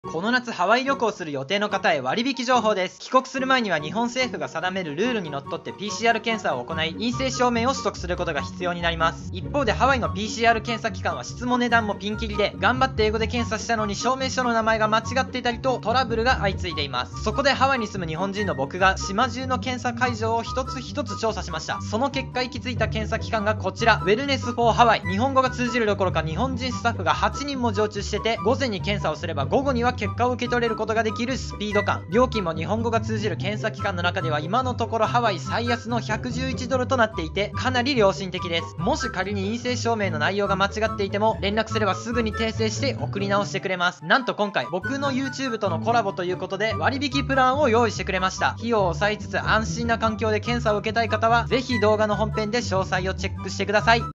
この夏ハワイ旅行する予定の方へ割引情報です。帰国する前には日本政府が定めるルールにのっとって PCR 検査を行い、陰性証明を取得することが必要になります。一方でハワイの PCR 検査機関は質も値段もピンキリで、頑張って英語で検査したのに証明書の名前が間違っていたりとトラブルが相次いでいます。そこでハワイに住む日本人の僕が島中の検査会場を一つ一つ調査しました。その結果行き着いた検査機関がこちら、ウェルネスフォーハワイ。日本語が通じるどころか日本人スタッフが8人も常駐してて、午前に検査をすれば午後には結果を受け取れることができるスピード感。料金も日本語が通じる検査機関の中では今のところハワイ最安の111ドルとなっていて、かなり良心的です。もし仮に陰性証明の内容が間違っていても連絡すればすぐに訂正して送り直してくれます。なんと今回僕の YouTube とのコラボということで割引プランを用意してくれました。費用を抑えつつ安心な環境で検査を受けたい方はぜひ動画の本編で詳細をチェックしてください。